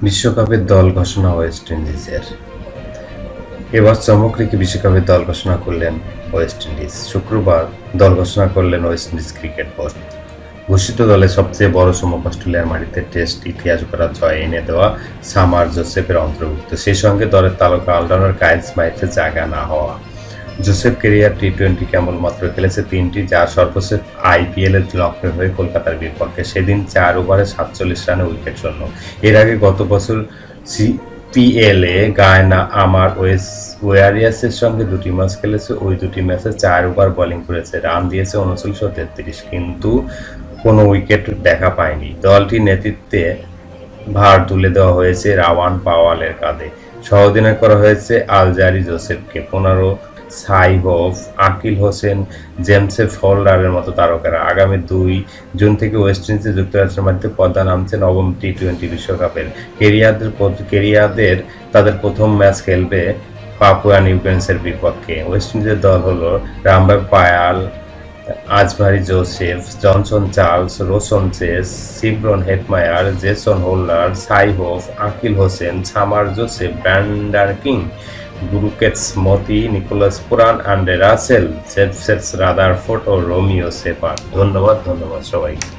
বিশ্বকাপের দল ঘোষণা ওয়েস্ট ইন্ডিজের। এবার চমক রেখে বিশ্বকাপের দল ঘোষণা করলেন ওয়েস্ট ইন্ডিজ। শুক্রবার দল ঘোষণা করলেন ওয়েস্ট ইন্ডিজ ক্রিকেট বোর্ড। ঘোষিত দলে সবচেয়ে বড় চমক অস্ট্রেলিয়ার মাটিতে টেস্ট ইতিহাস গড়া জয় এনে দেওয়া সামার জোসেফের অন্তর্ভুক্ত। সেই সঙ্গে দলের তারকা অলরাউন্ডার কাইল স্মাইথের জায়গা না হওয়া। জোসেফ কেরিয়ার টি-20 কেবলমাত্র খেলেছে 3টি, যার সর্বোচ্চ আইপিএলের লক্ষ্যে হয়ে কলকাতার বিপক্ষে। সেদিন 4 ওভারে 47 রানে উইকেট শূন্য। এর আগে গত বছর সিপিএলে গায়ানা আমার ওয়ারিয়ার্সের সঙ্গে 2টি ম্যাচ খেলেছে। ওই 2টি ম্যাচে 4 ওভার বোলিং করেছে, রান দিয়েছে 39 ও 33, কিন্তু কোনো উইকেট দেখা পায়নি। দলটির নেতৃত্বে ভার তুলে দেওয়া হয়েছে রাওয়ান পাওয়ালের কাঁধে। সহ-অধিনায়ক করা হয়েছে আলজারি জোসেফকে। 15 সাই হোপ, আকিল হোসেন, জেমস হোল্ডারের মতো তারকারা। আগামী 2 জুন থেকে ওয়েস্ট ইন্ডিজে যুক্তরাষ্ট্রের মাটিতে পদ্মা নামছে নবম টি-20 বিশ্বকাপের। কেরিয়ারদের তাদের প্রথম ম্যাচ খেলবে পাপুয়া নিউগিনির বিপক্ষে। ওয়েস্ট ইন্ডিজের দল হলো Rovman Powell, Alzarri Joseph, Johnson Charles, Roston Chase, Shimron Hetmyer, Jason Holder, Shai Hope, Akeal Hosein, Shamar Joseph, Brandon King, ব্রুকেটস Motie, Nicholas Pooran, Andre Russell, জেফস রাদারফোর্ড ও রোমিও সেপার। ধন্যবাদ সবাইকে।